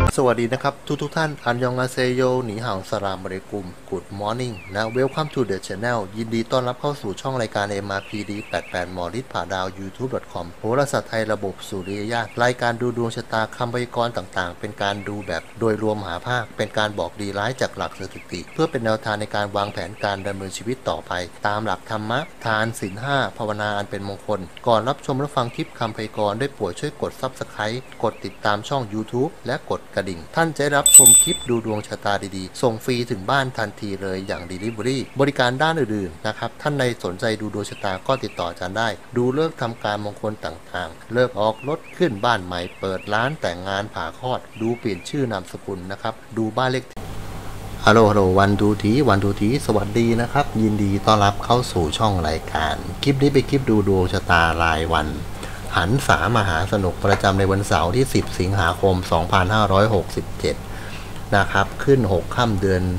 สวัสดีนะครับทุกท่านอันยองอาเซโยหนีห่าวสลามอะลัยกุม Good Morning และ Welcome to the Channel ยินดีต้อนรับเข้าสู่ช่องรายการ MRPD 88หมอฤทธิ์ผ่าดาว YouTube.com โหราศาสตร์ไทยระบบสุริยญาณรายการดูดวงชะตาคำพยากรณ์ต่างๆเป็นการดูแบบโดยรวมหาภาคเป็นการบอกดีร้ายจากหลักสถิติเพื่อเป็นแนวทางในการวางแผนการดำเนินชีวิตต่อไปตามหลักธรรมะทานศีล5ภาวนาอันเป็นมงคลก่อนรับชมและฟังคลิปคำพยากรณ์ได้โปรดช่วยกด Subscribe กดติดตามช่อง YouTube และกดกระดิ่งท่านจะรับชมคลิปดูดวงชะตาดีๆส่งฟรีถึงบ้านทันทีเลยอย่าง Delivery บริการด้านอื่นๆนะครับท่านใดสนใจดูดวงชะตาก็ติดต่ออาจารย์ได้ดูเลิกทำการมงคลต่างๆเลิกออกรถขึ้นบ้านใหม่เปิดร้านแต่งงานผ่าคลอดดูเปลี่ยนชื่อนามสกุลนะครับดูบ้านเลขฮัลโหลวันดูทีสวัสดีนะครับยินดีต้อนรับเข้าสู่ช่องรายการคลิปนี้เป็นคลิปดูดวงชะตารายวันหันษามหาสนุกประจำในวันเสาร์ที่10สิงหาคม2567นะครับขึ้น6ค่ำเดือน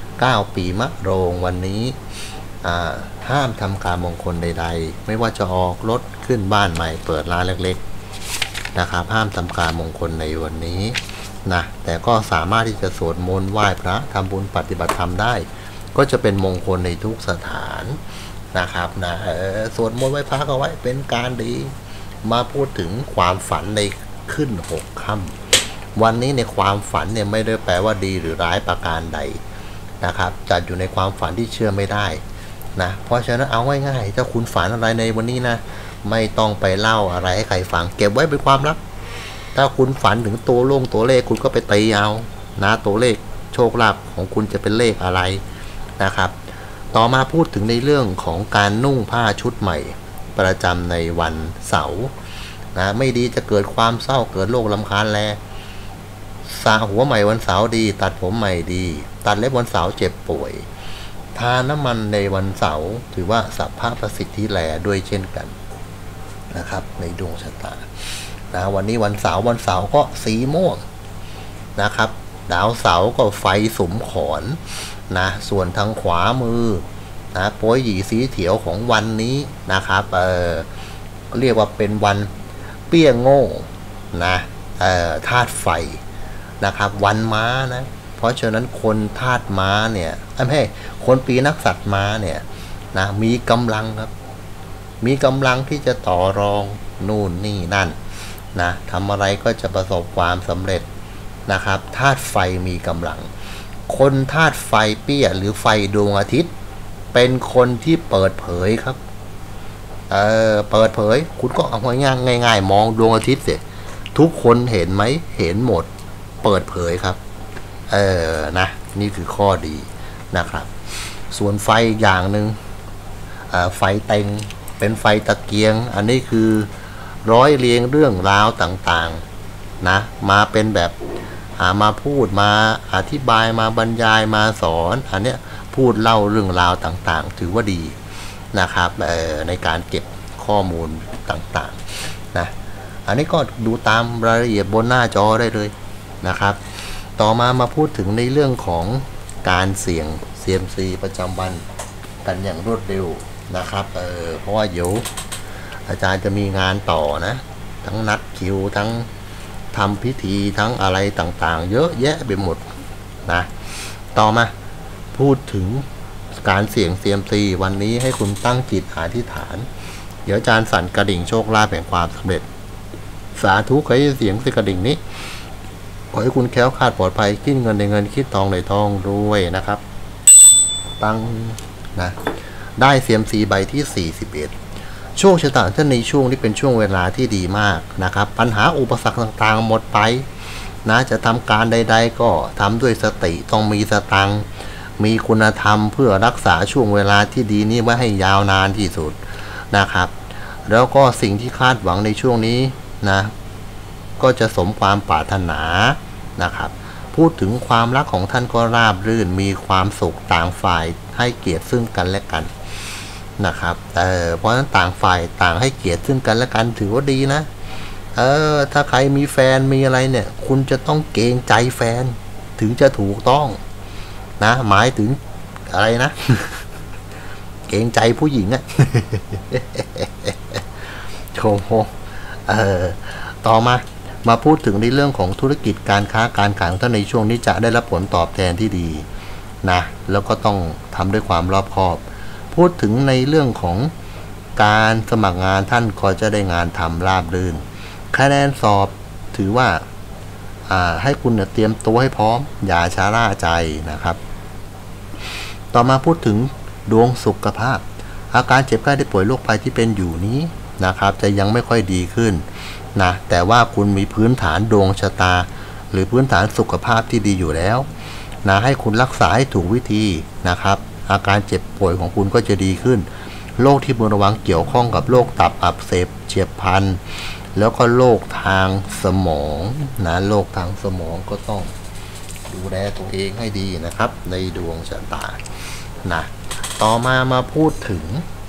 9ปีมะโรงวันนี้ห้ามทำการมงคลใดๆไม่ว่าจะออกรถขึ้นบ้านใหม่เปิดร้านเล็กๆนะครับห้ามทำการมงคลในวันนี้นะแต่ก็สามารถที่จะสวดมนต์ไหว้พระทำบุญปฏิบัติธรรมได้ก็จะเป็นมงคลในทุกสถานนะครับนะสวดมนต์ไหว้พระก็ไว้เป็นการดีมาพูดถึงความฝันในขึ้น6ค่ำวันนี้ในความฝันเนี่ยไม่ได้แปลว่าดีหรือร้ายประการใดนะครับจัดอยู่ในความฝันที่เชื่อไม่ได้นะเพราะฉะนั้นเอาง่ายๆถ้าคุณฝันอะไรในวันนี้นะไม่ต้องไปเล่าอะไรให้ใครฟังเก็บไว้เป็นความลับถ้าคุณฝันถึงตัวเลขคุณก็ไปตีเอานะตัวเลขโชคลาภของคุณจะเป็นเลขอะไรนะครับต่อมาพูดถึงในเรื่องของการนุ่งผ้าชุดใหม่ประจำในวันเสาร์นะไม่ดีจะเกิดความเศร้าเกิดโรครำคาญแลสระหัวใหม่วันเสาร์ดีตัดผมใหม่ดีตัดเล็บวันเสาร์เจ็บป่วยทาน้ำมันในวันเสาร์ถือว่าสัพพะประสิทธิแลด้วยเช่นกันนะครับในดวงชะตานะวันนี้วันเสาร์ก็สีม่วงนะครับดาวเสาร์ก็ไฟสุมขอนนะส่วนทางขวามือนะโป้ยหยีสีเถียวของวันนี้นะครับเรียกว่าเป็นวันเปี้ยโง่นะธาตุไฟนะครับวันม้านะเพราะฉะนั้นคนธาตุม้าเนี่ยไม่คนปีนักสัตว์ม้าเนี่ยนะมีกำลังครับมีกำลังที่จะต่อรองนู่นนี่นั่นนะทำอะไรก็จะประสบความสำเร็จนะครับธาตุไฟมีกำลังคนธาตุไฟเปี้ยหรือไฟดวงอาทิตย์เป็นคนที่เปิดเผยครับเปิดเผยคุณก็เอาง่ายๆมองดวงอาทิตย์สิทุกคนเห็นไหมเห็นหมดเปิดเผยครับนะนี่คือข้อดีนะครับส่วนไฟอย่างหนึ่งไฟเต็งเป็นไฟตะเกียงอันนี้คือร้อยเรียงเรื่องราวต่างๆนะมาเป็นแบบมาพูดมาอธิบายมาบรรยายมาสอนอันเนี้ยพูดเล่าเรื่องราวต่างๆถือว่าดีนะครับในการเก็บข้อมูลต่างๆนะอันนี้ก็ดูตามรายละเอียดบนหน้าจอได้เลยนะครับต่อมาพูดถึงในเรื่องของการเสี่ยง CMC ประจำวันกันอย่างรวดเร็วนะครับเพราะว่าเดี๋ยวอาจารย์จะมีงานต่อนะทั้งนัดคิวทั้งทำพิธีทั้งอะไรต่างๆเยอะแยะไปหมดนะต่อมาพูดถึงการเสี่ยง CMC วันนี้ให้คุณตั้งจิตอธิษฐานเดี๋ยวอาจารย์สั่นกระดิ่งโชคลาภแห่งความสำเร็จสาธุขอให้เสียงกระดิ่งนี้ขอให้คุณแคล้วคลาดปลอดภัยคิดเงินในเงินคิดทองในทองรวยนะครับตั้งนะได้ CMC ใบที่41โชคชะตาท่านในช่วงนี้เป็นช่วงเวลาที่ดีมากนะครับปัญหาอุปสรรคต่างๆหมดไปนะจะทำการใดๆก็ทำด้วยสติต้องมีสตังมีคุณธรรมเพื่อรักษาช่วงเวลาที่ดีนี้ไว้ให้ยาวนานที่สุดนะครับแล้วก็สิ่งที่คาดหวังในช่วงนี้นะก็จะสมความปรารถนานะครับพูดถึงความรักของท่านก็ราบรื่นมีความสุขต่างฝ่ายให้เกียรติซึ่งกันและกันนะครับเพราะฉะนั้นต่างฝ่ายต่างให้เกียรติซึ่งกันและกันถือว่าดีนะถ้าใครมีแฟนมีอะไรเนี่ยคุณจะต้องเกรงใจแฟนถึงจะถูกต้องนะหมายถึงอะไรนะ เกรงใจผู้หญิงอะ โชว์ต่อมามาพูดถึงในเรื่องของธุรกิจการค้าการขายของท่านในช่วงนี้จะได้รับผลตอบแทนที่ดีนะแล้วก็ต้องทำด้วยความรอบคอบพูดถึงในเรื่องของการสมัครงานท่านก็จะได้งานทำราบรื่นคะแนนสอบถือว่าให้คุณเตรียมตัวให้พร้อมอย่าช้าล่าใจนะครับต่อมาพูดถึงดวงสุขภาพอาการเจ็บไข้ได้ป่วยโรคภัยที่เป็นอยู่นี้นะครับจะยังไม่ค่อยดีขึ้นนะแต่ว่าคุณมีพื้นฐานดวงชะตาหรือพื้นฐานสุขภาพที่ดีอยู่แล้วนะให้คุณรักษาให้ถูกวิธีนะครับอาการเจ็บป่วยของคุณก็จะดีขึ้นโรคที่ควรระวังเกี่ยวข้องกับโรคตับอักเสบเฉียบพลันแล้วก็โรคทางสมองนะโรคทางสมองก็ต้องดูแลตัวเองให้ดีนะครับในดวงชะตานะต่อมาพูดถึง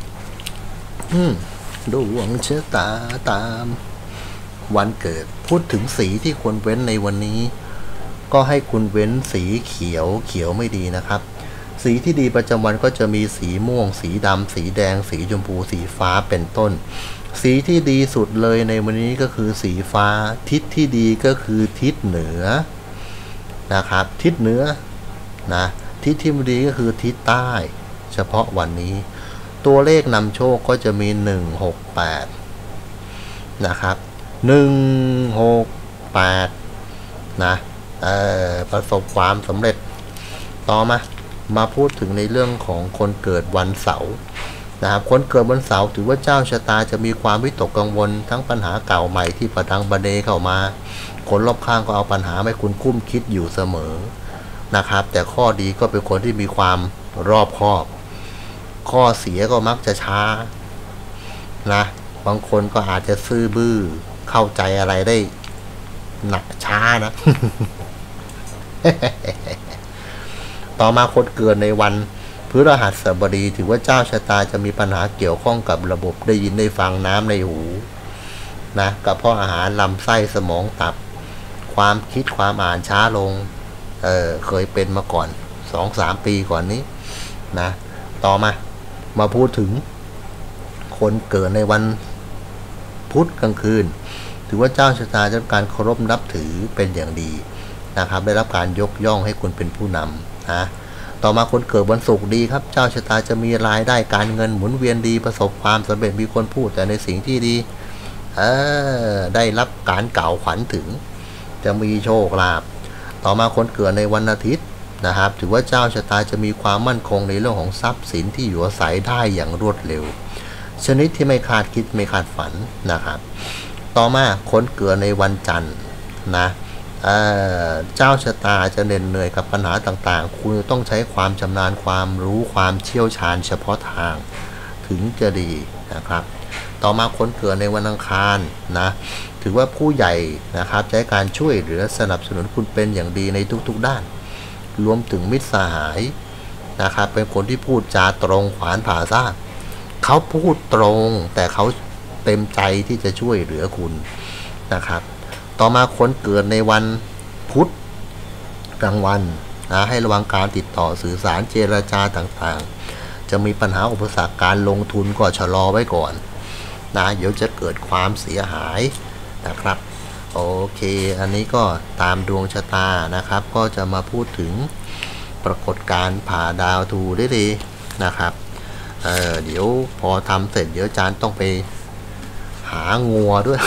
ดวงชะตาตามวันเกิดพูดถึงสีที่ควรเว้นในวันนี้ก็ให้คุณเว้นสีเขียวไม่ดีนะครับสีที่ดีประจำวันก็จะมีสีม่วงสีดำสีแดงสีชมพูสีฟ้าเป็นต้นสีที่ดีสุดเลยในวันนี้ก็คือสีฟ้าทิศที่ดีก็คือทิศเหนือนะครับทิศเหนือนะทิศที่ไม่ดีก็คือทิศใต้เฉพาะวันนี้ตัวเลขนำโชคก็จะมี168นะครับ168นะประสบความสำเร็จต่อมาพูดถึงในเรื่องของคนเกิดวันเสาร์นะครับคนเกิดวันเสาร์ถือว่าเจ้าชะตาจะมีความวิตกกังวลทั้งปัญหาเก่าใหม่ที่ประดังประเดเข้ามาคนรอบข้างก็เอาปัญหาให้คุณคุ้มคิดอยู่เสมอนะครับแต่ข้อดีก็เป็นคนที่มีความรอบคอบข้อเสียก็มักจะช้านะบางคนก็อาจจะซื่อบื้อเข้าใจอะไรได้หนักช้านะ ต่อมาคนเกิดในวันพฤหัสบดีถือว่าเจ้าชะตาจะมีปัญหาเกี่ยวข้องกับระบบได้ยินได้ฟังน้ำในหูนะกระเพาะอาหารลำไส้สมองตับความคิดความอ่านช้าลงเคยเป็นมาก่อน 2-3 ปีก่อนนี้นะต่อมาพูดถึงคนเกิดในวันพุธกลางคืนถือว่าเจ้าชะตาจะรับการเคารพนับถือเป็นอย่างดีนะครับได้รับการยกย่องให้คุณเป็นผู้นำนะต่อมาคนเกิดวันศุกร์ดีครับเจ้าชะตาจะมีรายได้การเงินหมุนเวียนดีประสบความสำเร็จมีคนพูดแต่ในสิ่งที่ดีได้รับการกล่าวขวัญถึงจะมีโชคลาภต่อมาคนเกิดในวันอาทิตย์นะครับถือว่าเจ้าชะตาจะมีความมั่นคงในเรื่องของทรัพย์สินที่อยู่อาศัยได้อย่างรวดเร็วชนิดที่ไม่คาดคิดไม่คาดฝันนะครับต่อมาคนเกิดในวันจันทร์นะเจ้าชะตาจะเหนื่อยกับปัญหาต่างๆคุณต้องใช้ความชำนาญความรู้ความเชี่ยวชาญเฉพาะทางถึงจะดีนะครับต่อมาคนเกิดในวันอังคารนะถือว่าผู้ใหญ่นะครับใช้การช่วยเหลือสนับสนุนคุณเป็นอย่างดีในทุกๆด้านรวมถึงมิตรสหายนะครับเป็นคนที่พูดจาตรงขวานผ่าซากเขาพูดตรงแต่เขาเต็มใจที่จะช่วยเหลือคุณนะครับต่อมาคนเกิดในวันพุธกลางวันนะให้ระวังการติดต่อสื่อสารเจรจาต่างๆจะมีปัญหาอุปสรรคการลงทุนก็ชะลอไว้ก่อนนะเดี๋ยวจะเกิดความเสียหายนะครับโอเคอันนี้ก็ตามดวงชะตานะครับก็จะมาพูดถึงปรากฏการณ์ผ่าดาวทูได้ดีนะครับเดี๋ยวพอทำเสร็จเดี๋ยวอาจารย์ต้องไปหางัวด้วย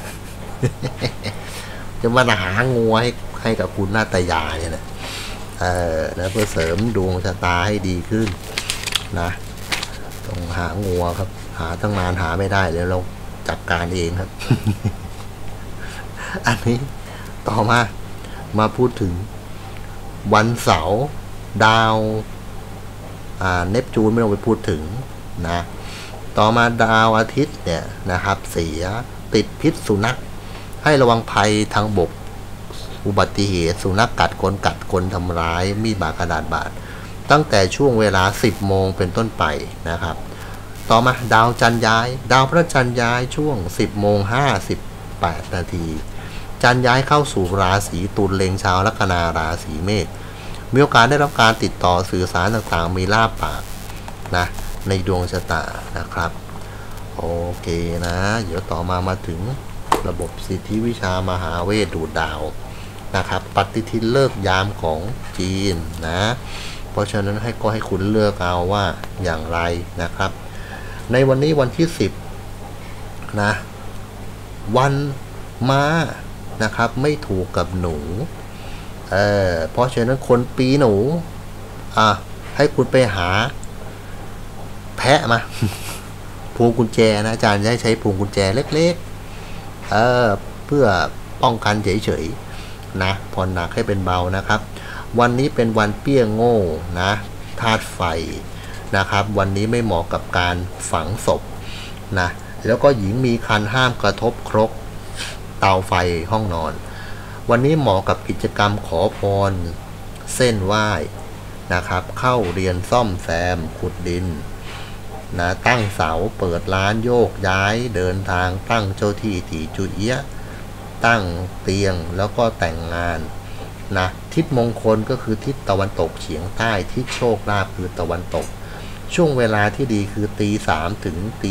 จะมาหางัวให้กับคุณนาตยาเนี่ยนะแล้วเพื่อเสริมดวงชะตาให้ดีขึ้นนะต้องหางัวครับหาตั้งนานหาไม่ได้เดี๋ยวเราจัดการเองครับ อันนี้ต่อมาพูดถึงวันเสาร์ดาวเนปจูนไม่ต้องไปพูดถึงนะต่อมาดาวอาทิตย์เนี่ยนะครับเสียติดพิษสุนัขให้ระวังภัยทางบกอุบัติเหตุสุนัขกัดคนทำร้ายมีดบาดกระดาษบาดตั้งแต่ช่วงเวลา 10 โมงเป็นต้นไปนะครับต่อมาดาวจันทร์ย้ายดาวพระจันทร์ย้ายช่วง 10 โมง 58 นาทีจันทร์ย้ายเข้าสู่ราศีตุลเล็งชาวลัคนาราศีเมษมีโอกาสได้รับการติดต่อสื่อสารต่างๆมีลาภปากนะในดวงชะตานะครับโอเคนะเดี๋ยวต่อมาถึงระบบสิทธิวิชามหาเวทดูดดาวนะครับปฏิทินเลิกยามของจีนนะเพราะฉะนั้นให้คุณเลือกเอาว่าอย่างไรนะครับในวันนี้วันที่10นะวันม้านะครับไม่ถูกกับหนูเพราะฉะนั้นคนปีหนูให้คุณไปหาแพะมา พวงกุญแจนะอาจารย์จะใช้พวงกุญแจเล็กๆเพื่อป้องกันเฉยๆนะผ่อนหนักให้เป็นเบานะครับวันนี้เป็นวันเปี้ยโง่นะธาตุไฟนะครับวันนี้ไม่เหมาะกับการฝังศพนะแล้วก็หญิงมีครรภ์ห้ามกระทบครกเตาไฟห้องนอนวันนี้เหมาะกับกิจกรรมขอพรเส้นไหว้นะครับเข้าเรียนซ่อมแซมขุดดินนะตั้งเสาเปิดร้านโยกย้ายเดินทางตั้งเจ้าที่ตีจุเอี้ยตั้งเตียงแล้วก็แต่งงานนะทิศมงคลก็คือทิศตะวันตกเฉียงใต้ทิศโชคลาภคือตะวันตกช่วงเวลาที่ดีคือตี 3 ถึงตี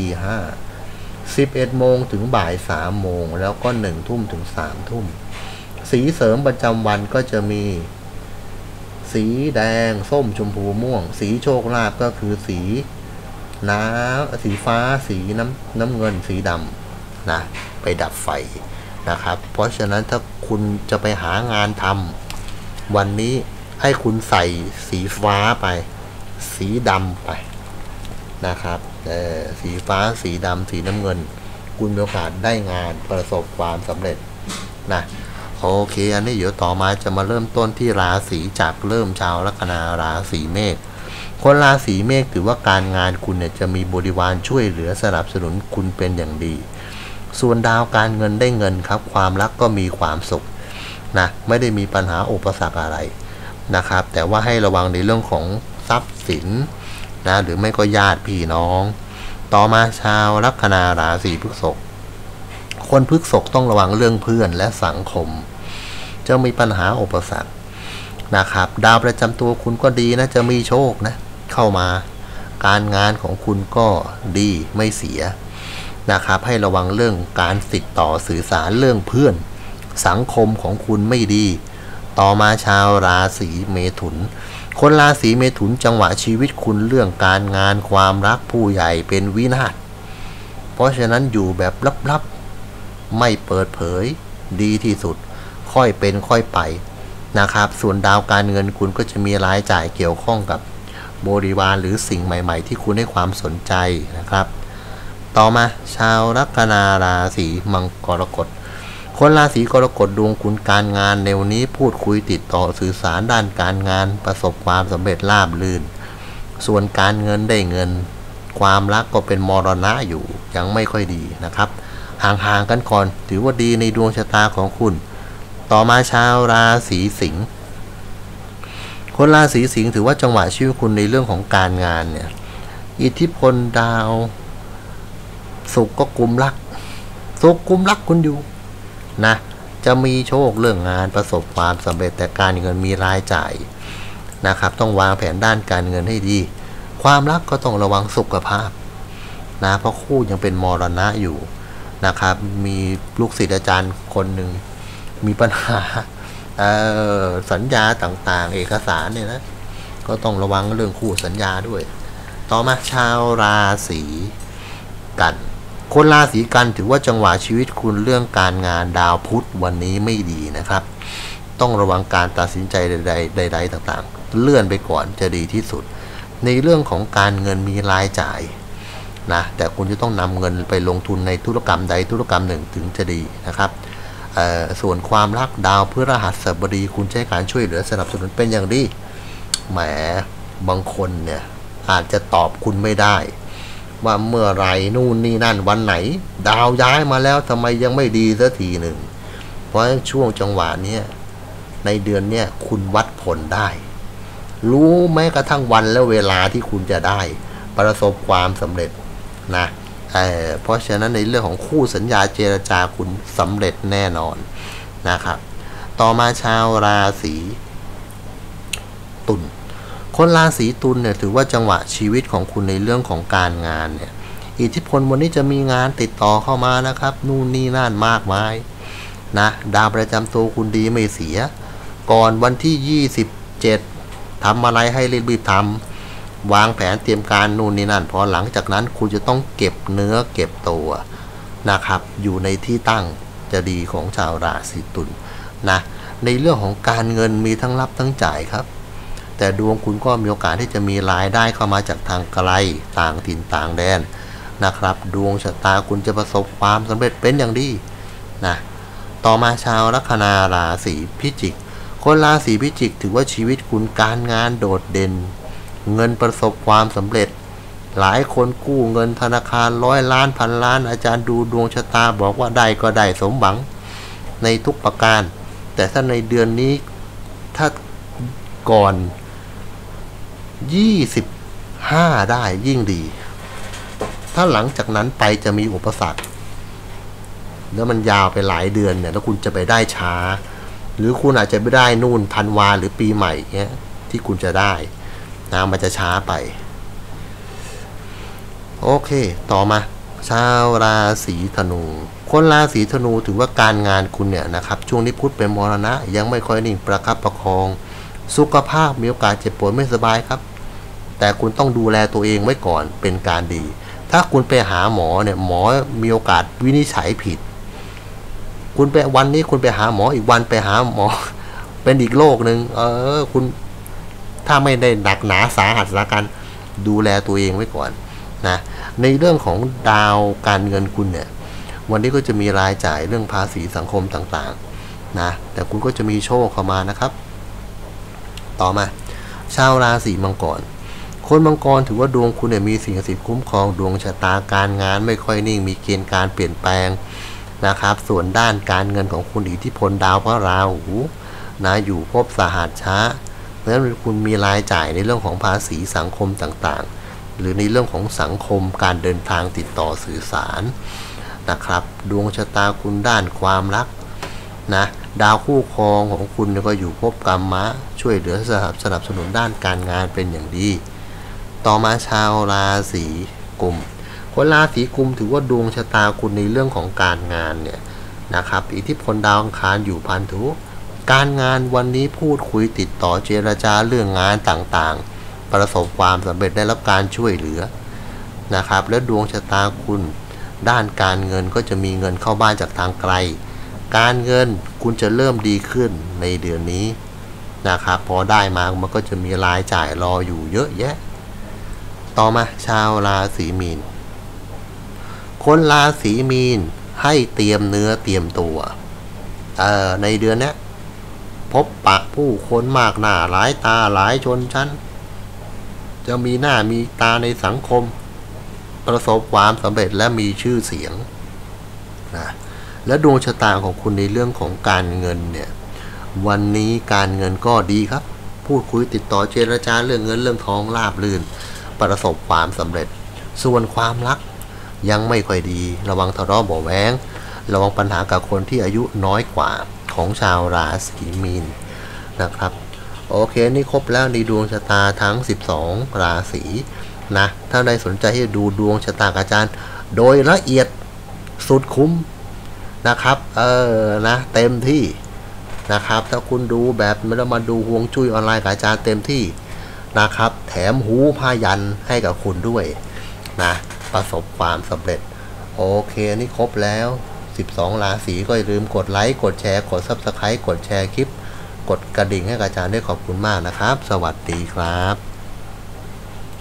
5 11 โมงถึงบ่าย 3 โมงแล้วก็ 1 ทุ่มถึง 3 ทุ่มสีเสริมประจำวันก็จะมีสีแดงส้มชมพูม่วงสีโชคลาภก็คือสีสีฟ้าสีน้ำเงินสีดำนะไปดับไฟนะครับเพราะฉะนั้นถ้าคุณจะไปหางานทำวันนี้ให้คุณใส่สีฟ้าไปสีดำไปนะครับสีฟ้าสีดำสีน้ำเงินคุณมีโอกาสได้งานประสบความสำเร็จนะโอเคอันนี้เดี๋ยวต่อมาจะมาเริ่มต้นที่ราศีจากเริ่มชาวลัคนาราศีเมษคนราศีเมษถือว่าการงานคุณเนี่ยจะมีบริวารช่วยเหลือสนับสนุนคุณเป็นอย่างดีส่วนดาวการเงินได้เงินครับความรักก็มีความสุขนะไม่ได้มีปัญหาอุปสรรคอะไรนะครับแต่ว่าให้ระวังในเรื่องของทรัพย์สินนะหรือไม่ก็ญาติพี่น้องต่อมาชาวลัคนาราศีพฤษภคนพฤษภต้องระวังเรื่องเพื่อนและสังคมจะมีปัญหาอุปสรรคนะครับดาวประจำตัวคุณก็ดีนะจะมีโชคนะเข้ามาการงานของคุณก็ดีไม่เสียนะครับให้ระวังเรื่องการติดต่อสื่อสารเรื่องเพื่อนสังคมของคุณไม่ดีต่อมาชาวราศีเมถุนคนราศีเมถุนจังหวะชีวิตคุณเรื่องการงานความรักผู้ใหญ่เป็นวินาศเพราะฉะนั้นอยู่แบบลับๆไม่เปิดเผยดีที่สุดค่อยเป็นค่อยไปนะครับส่วนดาวการเงินคุณก็จะมีรายจ่ายเกี่ยวข้องกับบริวารหรือสิ่งใหม่ๆที่คุณให้ความสนใจนะครับต่อมาชาวลัคนาราศีมังกรกฎคนราศีกรกฎดวงคุณการงานในวันนี้พูดคุยติดต่อสื่อสารด้านการงานประสบความสำเร็จราบรื่นส่วนการเงินได้เงินความรักก็เป็นมรณะอยู่ยังไม่ค่อยดีนะครับห่างๆกันก่อนถือว่าดีในดวงชะตาของคุณต่อมาชาวราศีสิงห์คนราศีสิงห์ถือว่าจังหวะชีวิตคุณในเรื่องของการงานเนี่ยอิทธิพลดาวศุกร์ก็กุมรักศุกร์กุมรักคุณอยู่นะจะมีโชคเรื่องงานประสบความสำเร็จแต่การเงินมีรายจ่ายนะครับต้องวางแผนด้านการเงินให้ดีความรักก็ต้องระวังสุขภาพนะเพราะคู่ยังเป็นมรณะอยู่นะครับมีลูกศิษย์อาจารย์คนหนึ่งมีปัญหาสัญญาต่างๆเอกสารเนี่ยนะก็ต้องระวังเรื่องคู่สัญญาด้วยต่อมาชาวราศีกันคนราศีกันถือว่าจังหวะชีวิตคุณเรื่องการงานดาวพุธวันนี้ไม่ดีนะครับต้องระวังการตัดสินใจใดๆต่างๆเลื่อนไปก่อนจะดีที่สุดในเรื่องของการเงินมีรายจ่ายนะแต่คุณจะต้องนำเงินไปลงทุนในธุรกรรมใดธุรกรรมหนึ่งถึงจะดีนะครับส่วนความรักดาวพฤหัสบดีคุณใช้การช่วยเหลือสนับสนุนเป็นอย่างดีแหมบางคนเนี่ยอาจจะตอบคุณไม่ได้ว่าเมื่อไรนู่นนี่นั่นวันไหนดาวย้ายมาแล้วทำไมยังไม่ดีสักทีหนึ่งเพราะช่วงจังหวะนี้ในเดือนนี้คุณวัดผลได้รู้แม้กระทั่งวันและเวลาที่คุณจะได้ประสบความสำเร็จนะเพราะฉะนั้นในเรื่องของคู่สัญญาเจรจาคุณสำเร็จแน่นอนนะครับต่อมาชาวราศีตุลคนราศีตุลเนี่ยถือว่าจังหวะชีวิตของคุณในเรื่องของการงานเนี่ยอิทธิพลวันนี้จะมีงานติดต่อเข้ามานะครับนู่นนี่นั่นมากมายนะดาวประจำตัวคุณดีไม่เสียก่อนวันที่27ทำอะไรให้รีบทำวางแผนเตรียมการนู่นนี่นั่นพอหลังจากนั้นคุณจะต้องเก็บเนื้อเก็บตัวนะครับอยู่ในที่ตั้งจะดีของชาวราศีตุลนะในเรื่องของการเงินมีทั้งรับทั้งจ่ายครับแต่ดวงคุณก็มีโอกาสที่จะมีรายได้เข้ามาจากทางไกลต่างถิ่นต่างแดนนะครับดวงชะตาคุณจะประสบความสำเร็จเป็นอย่างดีนะต่อมาชาวลัคนาราศีพิจิกคนราศีพิจิกถือว่าชีวิตคุณการงานโดดเด่นเงินประสบความสำเร็จหลายคนกู้เงินธนาคาร100 ล้านพันล้านอาจารย์ดูดวงชะตาบอกว่าได้ก็ได้สมหวังในทุกประการแต่ถ้าในเดือนนี้ถ้าก่อน25ได้ยิ่งดีถ้าหลังจากนั้นไปจะมีอุปสรรคแล้วมันยาวไปหลายเดือนเนี่ยแล้วคุณจะไปได้ช้าหรือคุณอาจจะไม่ได้นู่นธันวาหรือปีใหม่เงี้ยที่คุณจะได้นะมันจะช้าไปโอเคต่อมาชาวราศีธนูคนราศีธนูถือว่าการงานคุณเนี่ยนะครับช่วงนี้พุธเป็นมรณะยังไม่ค่อยนิ่งประคับประคองสุขภาพมีโอกาสเจ็บป่วยไม่สบายครับแต่คุณต้องดูแลตัวเองไว้ก่อนเป็นการดีถ้าคุณไปหาหมอเนี่ยหมอมีโอกาสวินิจฉัยผิดคุณไปวันนี้คุณไปหาหมออีกวันไปหาหมอเป็นอีกโรคนึงคุณถ้าไม่ได้หนักหนาสาหัสละกันดูแลตัวเองไว้ก่อนนะในเรื่องของดาวการเงินคุณเนี่ยวันนี้ก็จะมีรายจ่ายเรื่องภาษีสังคมต่างๆนะแต่คุณก็จะมีโชคเข้ามานะครับต่อมาชาวราศีมังกรคนมังกรถือว่าดวงคุณเนี่ยมีสิ่งศักดิ์สิทธิ์คุ้มครองดวงชะตาการงานไม่ค่อยนิ่งมีเกณฑ์การเปลี่ยนแปลงนะครับส่วนด้านการเงินของคุณอิทธิพลดาวพระราหูนะอยู่ภพสหัสช้าเพราะฉะนั้นคุณมีรายจ่ายในเรื่องของภาษีสังคมต่างๆหรือในเรื่องของสังคมการเดินทางติดต่อสื่อสารนะครับดวงชะตาคุณด้านความรักนะดาวคู่ครองของคุณก็อยู่ภพกรรมะช่วยเหลือสนับสนุนด้านการงานเป็นอย่างดีต่อมาชาวราศีกุมคนราศีกุมถือว่าดวงชะตาคุณในเรื่องของการงานเนี่ยนะครับอิทธิพลดาวอังคารอยู่พันธุการงานวันนี้พูดคุยติดต่อเจรจาเรื่องงานต่างๆประสบความสำเร็จได้รับการช่วยเหลือนะครับและดวงชะตาคุณด้านการเงินก็จะมีเงินเข้าบ้านจากทางไกลการเงินคุณจะเริ่มดีขึ้นในเดือนนี้นะครับพอได้มามันก็จะมีรายจ่ายรออยู่เยอะแยะต่อมาชาวราศีมีนคนราศีมีนให้เตรียมเนื้อเตรียมตัวในเดือนนี้พบปะผู้คนมากหน้าหลายตาหลายชนชั้นจะมีหน้ามีตาในสังคมประสบความสำเร็จและมีชื่อเสียงนะและดวงชะตาของคุณในเรื่องของการเงินเนี่ยวันนี้การเงินก็ดีครับพูดคุยติดต่อเจรจาเรื่องเงินเรื่องทองราบรื่นประสบความสำเร็จส่วนความรักยังไม่ค่อยดีระวังทะเลาะเบาะแว้งระวังปัญหากับคนที่อายุน้อยกว่าของชาวราศีมีนนะครับโอเคนี่ครบแล้วในดวงชะตาทั้ง12ราศีนะถ้าใครสนใจที่จะดูดวงชะตาอาจารย์โดยละเอียดสุดคุ้มนะครับนะเต็มที่นะครับถ้าคุณดูแบบไม่ได้มาดูฮวงจุ้ยออนไลน์กับอาจารย์เต็มที่นะครับแถมหูพายันให้กับคุณด้วยนะประสบความสำเร็จโอเคนี่ครบแล้ว12ราศีก็อย่าลืมกดไลค์กดแชร์กด Subscribe กดแชร์คลิปกดกระดิ่งให้กับอาจารย์ด้วยขอบคุณมากนะครับสวัสดีครับ